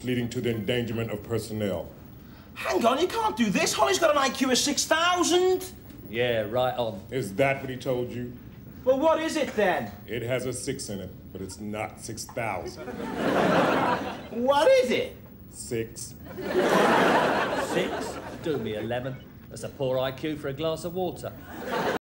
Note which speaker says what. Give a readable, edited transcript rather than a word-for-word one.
Speaker 1: leading to the endangerment of personnel.
Speaker 2: Hang on, you can't do this. Holly's got an IQ of 6,000.
Speaker 3: Yeah, right on.
Speaker 1: Is that what he told you?
Speaker 2: Well, what is it then?
Speaker 1: It has a 6 in it, but it's not 6,000.
Speaker 2: What is it?
Speaker 1: 6.
Speaker 3: 6? Do me 11. That's a poor IQ for a glass of water.